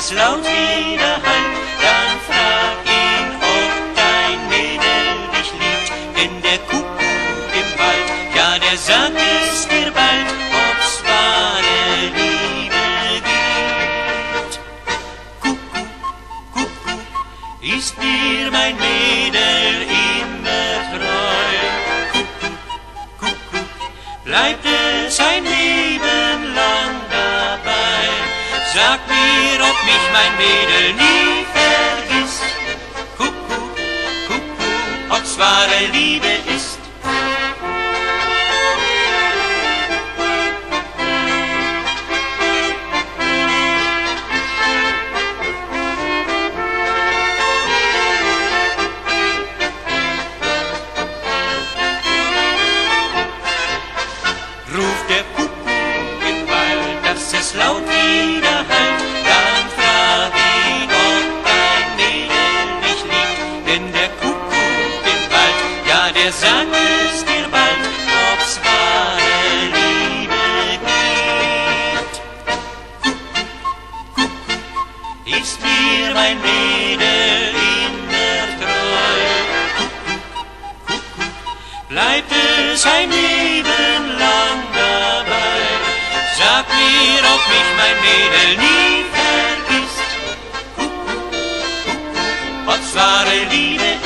es laut widerhallt, dann frag ihn, ob dein Mädel dich liebt. Denn der Kuckuck im Wald, ja, der sagt es dir bald, ob's wahre Liebe gibt. Kuckuck, Kuckuck, ist dir mein Mädel immer treu. Kuckuck, Kuckuck, bleibt es ein Leben lang dabei. Sag mir, ob mich mein Mädel nie vergisst. Kuckuck, Kuckuck, ob's wahre Liebe ist. Ruft der Kuckuck im Wald, dass es laut widerhallt, dann frag ihn, ob dein Mädel dich liebt. Denn der Kuckuck im Wald, ja, der sagt es dir bald, ob's wahre Liebe gibt. Kuckuck, Kuckuck, ist mir mein Mädel immer treu. Kuckuck, Kuckuck, bleibt es ein Leben lang dabei. Sag mir, ob mich mein Mädel nie vergisst. Kuckuck, Kuckuck, ob's wahre Liebe